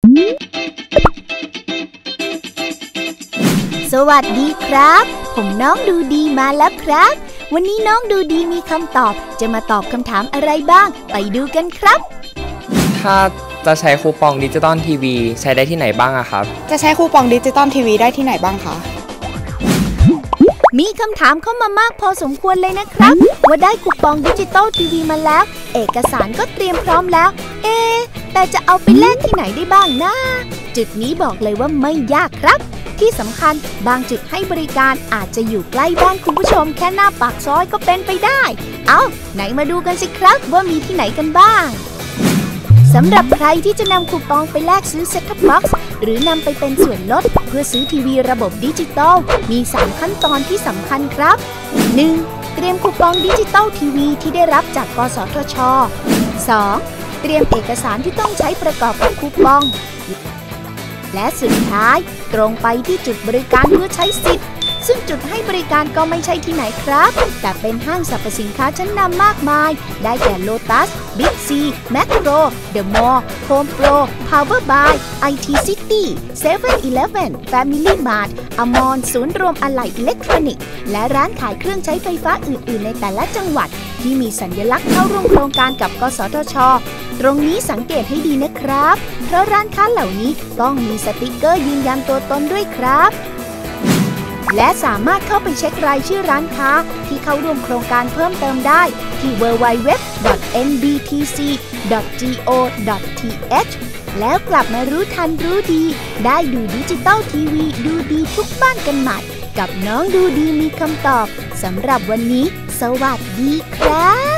สวัสดีครับผมน้องดูดีมาแล้วครับวันนี้น้องดูดีมีคำตอบจะมาตอบคำถามอะไรบ้างไปดูกันครับถ้าจะใช้คูปองดิจิตอลทีวีใช้ได้ที่ไหนบ้างอะครับจะใช้คูปองดิจิตอลทีวีได้ที่ไหนบ้างคะมีคำถามเข้ามามากพอสมควรเลยนะครับว่าได้คูปองดิจิตอลทีวีมาแล้วเอกสารก็เตรียมพร้อมแล้วแต่จะเอาไปแลกที่ไหนได้บ้างนะจุดนี้บอกเลยว่าไม่ยากครับที่สำคัญบางจุดให้บริการอาจจะอยู่ใกล้บ้านคุณผู้ชมแค่หน้าปากซอยก็เป็นไปได้ไหนมาดูกันสิครับว่ามีที่ไหนกันบ้างสำหรับใครที่จะนำคูปองไปแลกซื้อเซ็ตท็อปบ็อกซ์หรือนำไปเป็นส่วนลดเพื่อซื้อทีวีระบบดิจิตอลมี3ขั้นตอนที่สำคัญครับ 1. เตรียมคูปองดิจิตอลทีวีที่ได้รับจากกสทช. 2. เตรียมเอกสารที่ต้องใช้ประกอบกับคูปองและสุดท้ายตรงไปที่จุดบริการเพื่อใช้สิทธิ์ซึ่งจุดให้บริการก็ไม่ใช่ที่ไหนครับแต่เป็นห้างสรรพสินค้าชั้นนำมากมายได้แก่ Lotus, Big C, Makro, The Mall, Home Pro, Power Buy, IT City, 7-Eleven, Family Mart, Amon ศูนย์รวมอะไหล่อิเล็กทรอนิกส์และร้านขายเครื่องใช้ไฟฟ้าอื่นๆในแต่ละจังหวัดที่มีสัญลักษณ์เข้าร่วมโครงการกับกสทช.ตรงนี้สังเกตให้ดีนะครับเพราะร้านค้าเหล่านี้ต้องมีสติกเกอร์ยืนยันตัวตนด้วยครับและสามารถเข้าไปเช็ครายชื่อร้านค้าที่เข้าร่วมโครงการเพิ่มเติมได้ที่ www.nbtc.go.th แล้วกลับมารู้ทันรู้ดีได้ดูดิจิตอลทีวีดูดีทุกบ้านกันใหม่กับน้องดูดีมีคำตอบสำหรับวันนี้สวัสดีครับ